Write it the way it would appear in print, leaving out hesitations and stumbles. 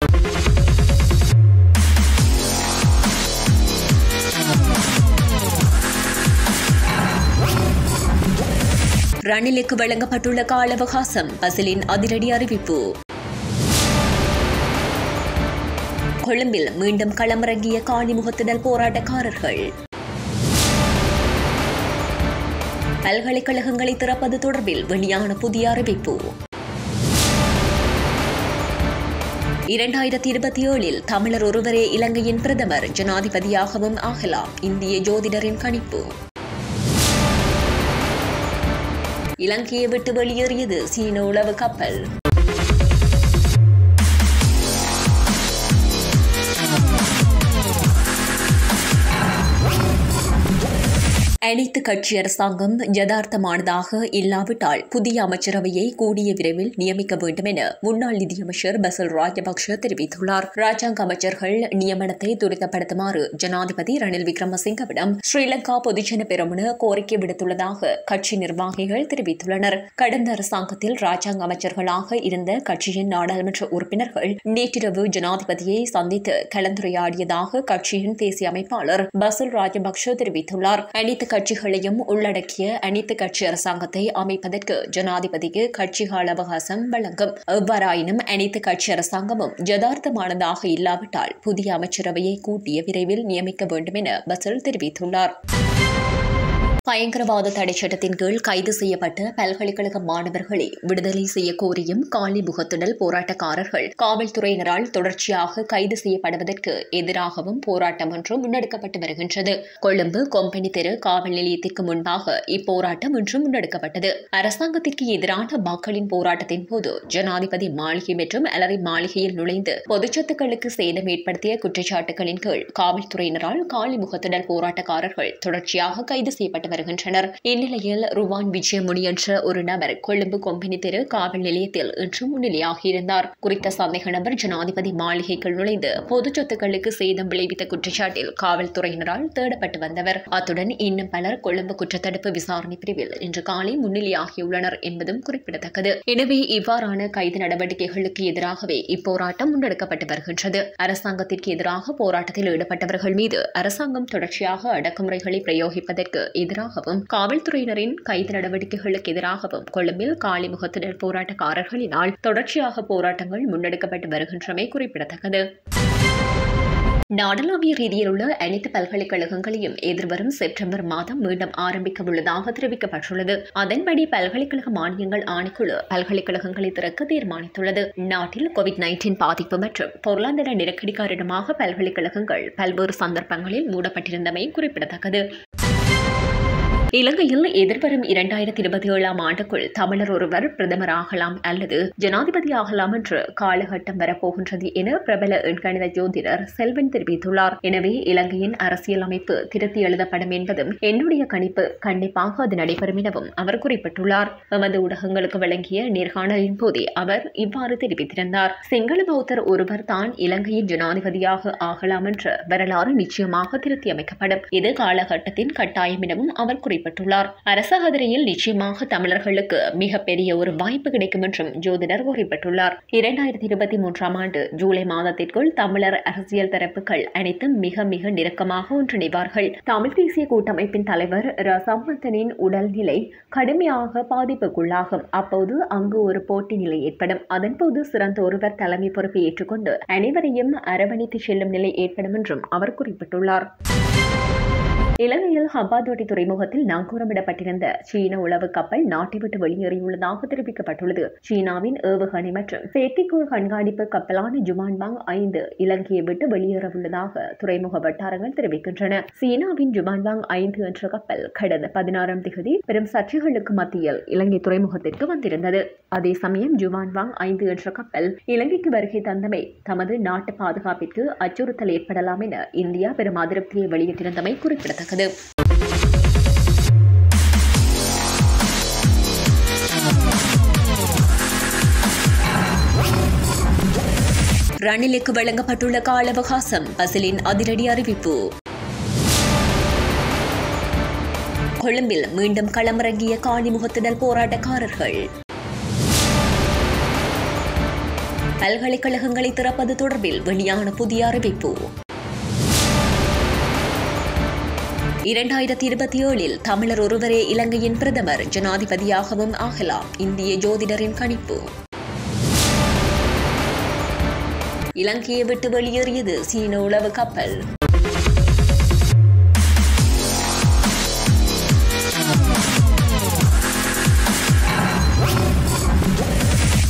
ரணிலுக்கு வழங்கப்பட்டுள்ள கால அவகாசம். பசிலின் அதிரடி அறிவிப்பு. கொழும்பில் மீண்டும் களமிறங்கிய காலிமுகத்திடல் போராட்டக்காரர்கள். பல்கலைக்கழகங்களை திறப்பது தொடர்பில் வெளியான புதிய அறிவிப்பு. 2027 தமிழர் ஒருவரே இலங்கையின் பிரதமர், ஜனாதிபதியாகவும் ஆகலாம். இந்திய ஜோதிடரின் கணிப்பு. இலங்கையை விட்டு வெளியேறியது சீன உளவு கப்பல். அனைத்து கட்சி அரசாங்கம் யதார்த்தமானதாக இல்லாவிட்டால் புதிய அமைச்சரவையை கூடிய விரைவில் நியமிக்க வேண்டும் என முன்னாள் நிதியமைச்சர் பசில் ராஜபக்ஷ தெரிவித்துள்ளார். ராஜாங்க அமைச்சர்கள் நியமனத்தை துரிதப்படுத்துமாறு ஜனாதிபதி ரணில் விக்ரமசிங்கவிடம் ஸ்ரீலங்கா பொதுஜன பெரமுன கோரிக்கை விடுத்துள்ளதாக கட்சி நிர்வாகிகள் தெரிவித்துள்ளனர். கடந்த அரசாங்கத்தில் ராஜாங்க அமைச்சர்களாக இருந்த கட்சியின் நாடாளுமன்ற உறுப்பினர்கள் நேற்றிரவு ஜனாதிபதியை சந்தித்து கலந்துரையாடியதாக கட்சியின் தேசிய அமைப்பாளர் பசில் ராஜபக்ஷ தெரிவித்துள்ளார். அனைத்து கட்சிகளையும் உள்ளடக்கிய அனைத்து கட்சி அரசாங்கத்தை அமைப்பதற்கு ஜனாதிபதிக்கு கட்சி கால அவகாசம் வழங்கும். எவ்வாறாயினும் அனைத்து கட்சி அரசாங்கமும் யதார்த்தமானதாக இல்லாவிட்டால் புதிய அமைச்சரவையை கூட்டிய விரைவில் நியமிக்க வேண்டும் என பசில் தெரிவித்துள்ளார். பயங்கரவாத தடை சட்டத்தின் கீழ் கைது செய்யப்பட்ட பல்கலைக்கழக மாணவர்களை விடுதலை செய்ய கோரியும் காலிமுகத்திடல் போராட்டக்காரர்கள் காவல்துறையினரால் தொடர்ச்சியாக கைது செய்யப்படுவதற்கு எதிராகவும் போராட்டம் ஒன்று முன்னெடுக்கப்பட்டு வருகின்றது. கொழும்பு கொம்பனி தெரு காவல் நிலையத்திற்கு முன்பாக இப்போராட்டம் இன்று முன்னெடுக்கப்பட்டது. அரசாங்கத்திற்கு எதிரான மக்களின் போராட்டத்தின் போது ஜனாதிபதி மாளிகை மற்றும் அலரி மாளிகையில் நுழைந்து பொதுச்சொத்துக்களுக்கு சேதம் ஏற்படுத்திய குற்றச்சாட்டுகளின் கீழ் காவல்துறையினரால் காலிமுகத்திடல் போராட்டக்காரர்கள் தொடர்ச்சியாக கைது செய்யப்பட்டு வருகின்றனர். இந்நிலையில் ருவான் விஜயமுனி என்ற ஒரு நபர் கொழும்பு கொம்பனி தெரு காவல் நிலையத்தில் இன்று முன்னிலையாகியிருந்தார். குறித்த சந்தேக நபர் ஜனாதிபதி மாளிகைக்குள் நுழைந்து பொது சொத்துக்களுக்கு சேதம் விளைவித்த குற்றச்சாட்டில் காவல்துறையினரால் தேடப்பட்டு வந்தவர். அத்துடன் இன்னும் பலர் கொழும்பு குற்றத்தடுப்பு விசாரணை பிரிவில் இன்று காலை முன்னிலையாகியுள்ளனர் என்பதும் குறிப்பிடத்தக்கது. எனவே இவ்வாறான கைது நடவடிக்கைகளுக்கு எதிராகவே இப்போராட்டம் முன்னெடுக்கப்பட்டு வருகின்றது. அரசாங்கத்திற்கு எதிராக போராட்டத்தில் ஈடுபட்டவர்கள் மீது அரசாங்கம் தொடர்ச்சியாக அடக்குமுறைகளை பிரயோகிப்பதற்கு எதிராகவும் காவல்துறையினரின் கைது நடவடிக்கைகளுக்கு எதிராகவும் கொழும்பில் காலிமுகத்திடல் போராட்டக்காரர்களினால் தொடர்ச்சியாக போராட்டங்கள் முன்னெடுக்கப்பட்டு வருகின்றமை குறிப்பிடத்தக்கது. நாடளாவிய ரீதியில் உள்ள அனைத்து பல்கலைக்கழகங்களையும் எதிர்வரும் செப்டம்பர் மாதம் மீண்டும் ஆரம்பிக்க உள்ளதாக தெரிவிக்கப்பட்டுள்ளது. அதன்படி பல்கலைக்கழக மானியங்கள் ஆணைக்குழு பல்கலைக்கழகங்களை திறக்க தீர்மானித்துள்ளது. நாட்டில் COVID-19 பாதிப்பு மற்றும் பொருளாதார நெருக்கடி காரணமாக பல்கலைக்கழகங்கள் பல்வேறு சந்தர்ப்பங்களில் மூடப்பட்டிருந்தமை குறிப்பிடத்தக்கது. இலங்கையில் எதிர்வரும் 2027 ஆண்டுக்குள் தமிழர் ஒருவர் பிரதமராகலாம் அல்லது ஜனாதிபதியாகலாம் என்று காலகட்டம் வரப்போகின்றது என பிரபல எண்கணித ஜோதிடர் செல்வன் தெரிவித்துள்ளார். எனவே இலங்கையின் அரசியல் அமைப்பு திருத்தி எழுதப்படும் என்பதும் என்னுடைய கணிப்பு. கண்டிப்பாக அது நடைபெறும் எனவும் அவர் குறிப்பிட்டுள்ளார். எமது ஊடகங்களுக்கு வழங்கிய நேர்காணலின் போதே அவர் இவ்வாறு தெரிவித்திருந்தார். சிங்கள பௌத்தர் ஒருவர் தான் இலங்கையின் ஜனாதிபதியாக ஆகலாம் என்ற வரலாறு நிச்சயமாக திருத்தி அமைக்கப்படும். இது காலகட்டத்தின் கட்டாயம் எனவும் அவர் குறிப்பிட்டார். அரசாங்கத்தில் நிச்சயமாக தமிழர்களுக்கு மிகப்பெரிய ஒரு வாய்ப்பு கிடைக்கும் என்றும் ஜோதிடர் குறிப்பிட்டுள்ளார். 2023 ஆண்டு ஜூலை மாதத்திற்குள் தமிழர் அரசியல் தரப்புகள் அனைத்தும் மிக மிக நெருக்கமாக ஒன்றிணைவார்கள். தமிழ் தேசிய கூட்டமைப்பின் தலைவர் சம்பந்தனின் உடல்நிலை கடுமையாக பாதிப்புக்குள்ளாகும். அப்போது அங்கு ஒரு போட்டி நிலை ஏற்படும். அதன்போது சிறந்த ஒருவர் தலைமை பொறுப்பை ஏற்றுக்கொண்டு அனைவரையும் அரவணைத்து செல்லும் நிலை ஏற்படும் என்றும் அவர் குறிப்பிட்டுள்ளார். இலங்கையில் ஹம்பாந்தோட்டை துறைமுகத்தில் நங்கூரமிடப்பட்டிருந்த சீன உளவு கப்பல் நாட்டை விட்டு வெளியேறியுள்ளதாக தெரிவிக்கப்பட்டுள்ளது. சீனாவின் ஏவுகணை மற்றும் செயற்கைக்கோள் கண்காணிப்பு கப்பலான ஜுமான்பாங் 5 இலங்கையை விட்டு வெளியேறவுள்ளதாக துறைமுக வட்டாரங்கள் தெரிவிக்கின்றன. சீனாவின் ஜுமான்பாங் 5 என்ற கப்பல் கடந்த 16ஆம் தேதி பெரும் சர்ச்சைகளுக்கு மத்தியில் இலங்கை துறைமுகத்திற்கு வந்திருந்தது. அதே சமயம் ஜுமான்பாங் 5 என்ற கப்பல் இலங்கைக்கு வருகை தந்தமை தமது நாட்டு பாதுகாப்பிற்கு அச்சுறுத்தல் ஏற்படலாம் என இந்தியா பெரும் அதிருப்தியை வெளியிட்டிருந்தமை குறிப்பிடத்தக்கது. ரணிலுக்கு வழங்கப்பட்டுள்ள கால அவகாசம். பசிலின் அதிரடி அறிவிப்பு. கொழும்பில் மீண்டும் களமிறங்கிய காலிமுகத்திடல் போராட்டக்காரர்கள். பல்கலைக்கழகங்களை திறப்பது தொடர்பில் வெளியான புதிய அறிவிப்பு. 2027 தமிழர் ஒருவரே இலங்கையின் பிரதமர், ஜனாதிபதியாகவும் ஆகலாம், இந்திய ஜோதிடரின் கணிப்பு. இலங்கையை விட்டு வெளியேறியது சீன உளவு கப்பல்.